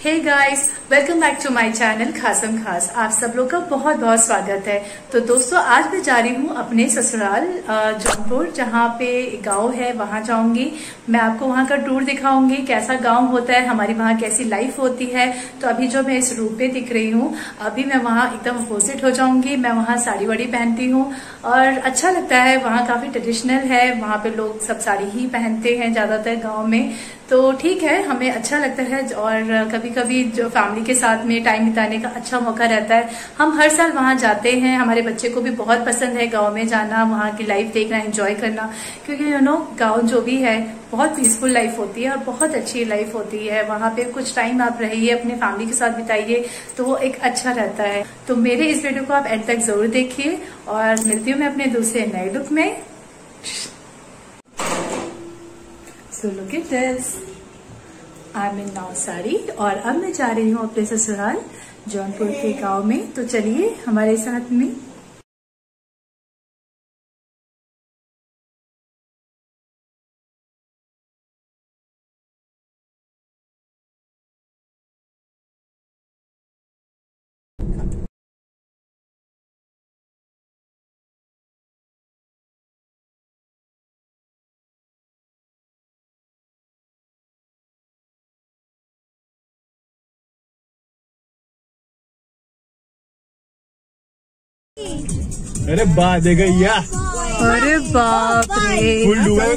Hey guys, welcome back to my channel खासम खास। आप सब लोग का बहुत बहुत स्वागत है। तो दोस्तों, आज मैं जा रही हूँ अपने ससुराल जौनपुर, जहाँ पे गांव है, वहां जाऊंगी। मैं आपको वहां का टूर दिखाऊंगी, कैसा गांव होता है, हमारी वहाँ कैसी लाइफ होती है। तो अभी जो मैं इस रूप पे दिख रही हूँ, अभी मैं वहाँ एकदम अपोजिट हो जाऊंगी। मैं वहाँ साड़ी वाड़ी पहनती हूँ और अच्छा लगता है। वहाँ काफी ट्रेडिशनल है, वहाँ पे लोग सब साड़ी ही पहनते हैं ज्यादातर गाँव में। तो ठीक है, हमें अच्छा लगता है और कभी कभी जो फैमिली के साथ में टाइम बिताने का अच्छा मौका रहता है। हम हर साल वहां जाते हैं। हमारे बच्चे को भी बहुत पसंद है गांव में जाना, वहां की लाइफ देखना, एंजॉय करना, क्योंकि गांव जो भी है बहुत पीसफुल लाइफ होती है और बहुत अच्छी लाइफ होती है। वहां पे कुछ टाइम आप रहिए, अपने फैमिली के साथ बिताइए, तो वो एक अच्छा रहता है। तो मेरे इस वीडियो को आप एंड तक जरूर देखिए और मिलती हूँ मैं अपने दूसरे नए लुक में। So look at this. I'm in now sari और अब मैं जा रही हूँ अपने ससुराल जौनपुर के गांव में। तो चलिए हमारे साथ में। अरे बा दे गैया, अरे बाप रे, फुल डुबे।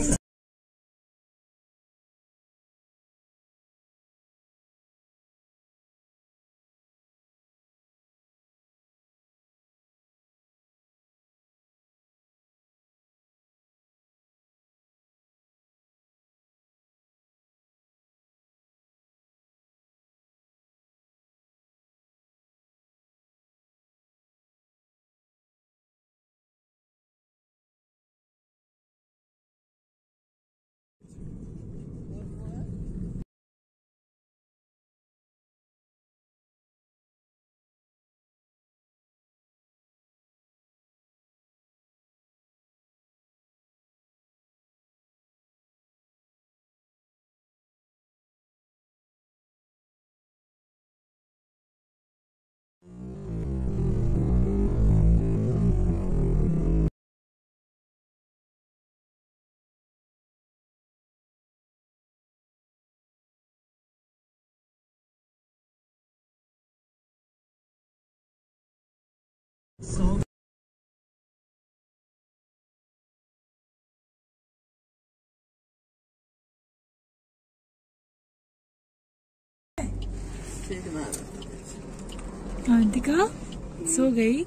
अंतिका सो गई,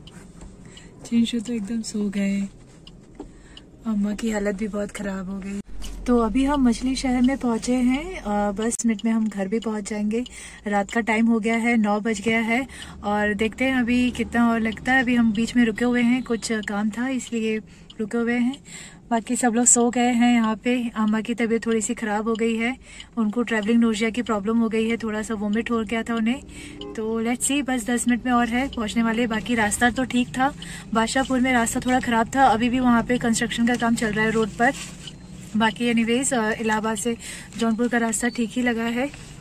चिंशु तो एकदम सो गए। अम्मा की हालत भी बहुत खराब हो गई। तो अभी हम मछली शहर में पहुंचे हैं, 10 मिनट में हम घर भी पहुंच जाएंगे। रात का टाइम हो गया है, 9 बज गया है और देखते हैं अभी कितना और लगता है। अभी हम बीच में रुके हुए हैं, कुछ काम था इसलिए रुके हुए हैं। बाकी सब लोग सो गए हैं यहाँ पे। अम्मा की तबीयत थोड़ी सी खराब हो गई है, उनको ट्रैवलिंग नोजिया की प्रॉब्लम हो गई है, थोड़ा सा वोमिट हो गया था उन्हें। तो लेट्स सी, बस 10 मिनट में और है पहुँचने वाले। बाकी रास्ता तो ठीक था, बादशाहपुर में रास्ता थोड़ा खराब था, अभी भी वहाँ पे कंस्ट्रक्शन का काम चल रहा है रोड पर। बाकी एनीवेज इलाहाबाद से जौनपुर का रास्ता ठीक ही लगा है।